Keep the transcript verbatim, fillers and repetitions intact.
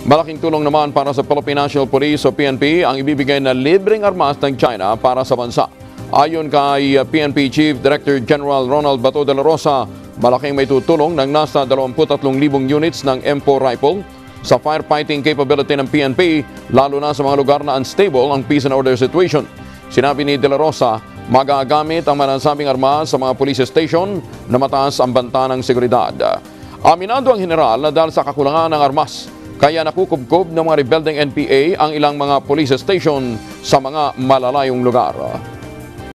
Malaking tulong naman para sa Philippine National Police o P N P ang ibibigay na libreng armas ng China para sa bansa. Ayon kay P N P Chief Director General Ronald Bato de la Rosa, malaking may tutulong ng nasa dalawampu't tatlong libong units ng M four rifle sa firefighting capability ng P N P, lalo na sa mga lugar na unstable ang peace and order situation. Sinabi ni de la Rosa, magagamit ang manasabing armas sa mga police station na mataas ang banta ng seguridad. Aminado ang general na dahil sa kakulangan ng armas, kaya nakukubkob ng mga rebeldeng N P A ang ilang mga police station sa mga malalayong lugar.